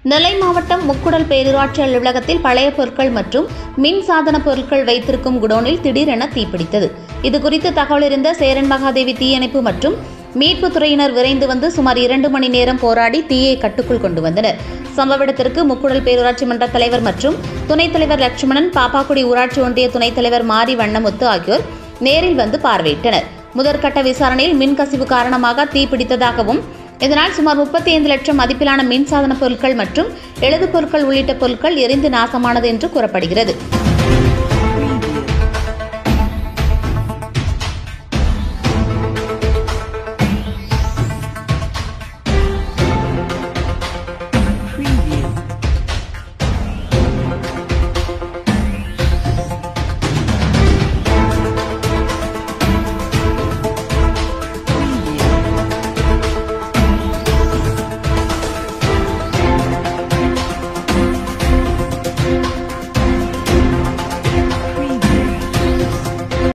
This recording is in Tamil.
நெல்லை மாவட்டம் முக்குடல் பேரூராட்சி அலுவலகத்தில் பழைய பொருட்கள் மற்றும் மின் சாதன பொருட்கள் வைத்திருக்கும் குடோனில் திடீரென தீப்பிடித்தது. இதுகுறித்து தகவல் அறிந்த சேரன் மகாதேவி தீயணைப்பு மற்றும் மீட்புத் துறையினர் விரைந்து வந்து சுமார் 2 மணி நேரம் போராடி தீயை கட்டுக்குள் கொண்டு வந்தனர். சம்பவ இடத்திற்கு முக்குடல் பேரூராட்சி மன்ற தலைவர் மற்றும் துணைத் தலைவர் லட்சுமணன், பாப்பாக்குடி ஊராட்சி ஒன்றிய துணைத் தலைவர் மாரி வண்ணமுத்து ஆகியோர் நேரில் வந்து பார்வையிட்டனர். முதற்கட்ட விசாரணையில் மின்கசிவு காரணமாக தீப்பிடித்ததாகவும், இதனால் சுமார் 35 லட்சம் மதிப்பிலான மின்சாதன பொருட்கள் மற்றும் எழுது பொருட்கள் உள்ளிட்ட பொருட்கள் எரிந்து நாசமானது என்று கூறப்படுகிறது.